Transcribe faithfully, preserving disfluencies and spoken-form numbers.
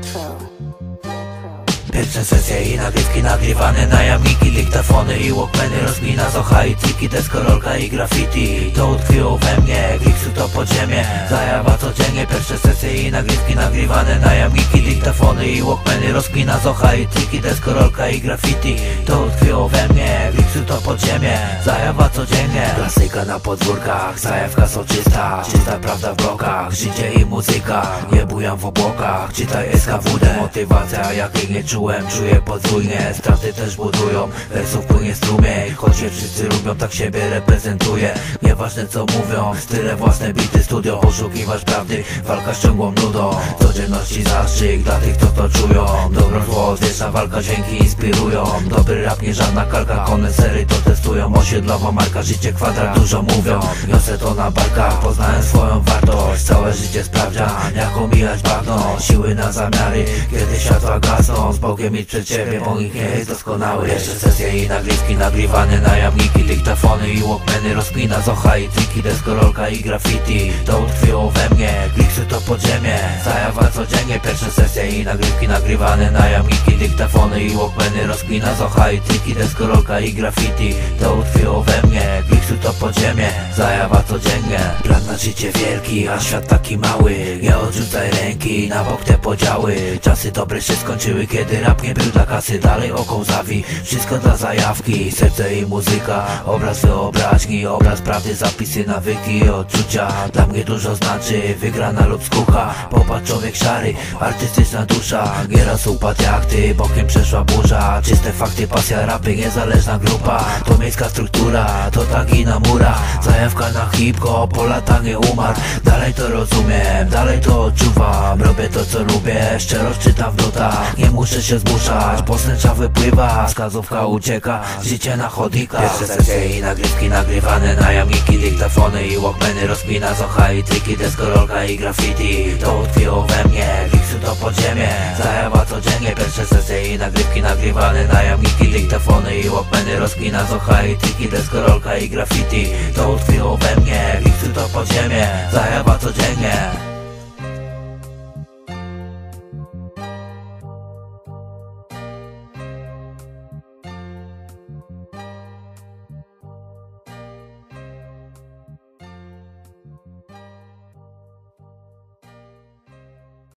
Pierwsze sesje i nagrywki nagrywane na jamniki, dyktafony i walkmany, rozmina zocha i triki, deskorolka i graffiti. To utkwiło we mnie, Grixu to podziemie, zajawa codziennie. Pierwsze sesje i nagrywki nagrywane na jamniki, dyktafony i walkmany, rozmina zocha i triki, deskorolka i graffiti. To utkwiło we mnie, Grixu to podziemie, zajawa codziennie. Klasyka na podwórkach, zajawka soczysta, czysta prawda w blokach, życie i muzyka, nie bujam w obłokach. Czytaj S K W D, motywacja jakiej nie czułem, czuję podwójnie, straty też budują, wersów płynie strumień, choć się wszyscy lubią, tak siebie reprezentuję. Nieważne co mówią, style własne, bity studio, poszukiwasz prawdy, walka z ciągłą nudą, codzienności zastrzyk dla tych co to czują. Dobro zło, wieczna walka, dźwięki inspirują, dobry rap nie żadna kalka, konesery to testują, osiedlowa marka, życie kwadrat, dużo mówią, niosę to na barkach, poznałem swoją wartość, całe życie sprawdzian, jak omijać bagno, siły na zamiary, kiedy światła gasną, z Bogiem idź przed siebie, bo nikt nie jest doskonały. Jeszcze sesje i nagrywki nagrywane na jamniki, dyktafony i walkmany, rozkmina zocha i triki, deskorolka i graffiti. To utkwiło we mnie, Grixu to podziemie, zajawa codziennie. Pierwsze sesje i nagrywki nagrywane na jamniki, dyktafony i walkmany, rozkmina zocha i triki, deskorolka i graffiti. To utkwiło we mnie, Grixu to podziemie, zajawa codziennie. Plan na życie wielki, a świat taki mały, nie odrzucaj ręki, na bok te podziały. Czasy dobre się skończyły, kiedy rap nie był dla kasy, dalej oko zawi, wszystko dla zajawki. Serce i muzyka, obraz wyobraźni, obraz prawdy, zapisy, nawyki, odczucia. Dla mnie dużo znaczy wygrana lub skucha, popatrz człowiek szary, artystyczna dusza. Nieraz upadł jak ty, bokiem przeszła burza, czyste fakty, pasja, rapy, niezależna grupa. To miejska struktura, to tagi na murach, zajawka na hip-hop, po lata nie umarł. Dalej to rozumiem, dalej to odczuwam, robię to co lubię, szczerość czytam w notach, nie muszę się zmuszać, bo snęcza wypływa, wskazówka ucieka, życie na chodnikach. Pierwsze sesje i nagrywki nagrywane na jamniki, dyktafony i walkmany, rozkmina zocha i triki, deskorolka i graffiti. To utkwiło we mnie, Grixu to podziemie, zajawa codziennie. Pierwsze sesje i nagrywki nagrywane na jamniki, dyktafony i walkmany, rozkmina zocha i triki, deskorolka i graffiti. To utkwiło we mnie, Grixu to podziemie, zajawa codziennie.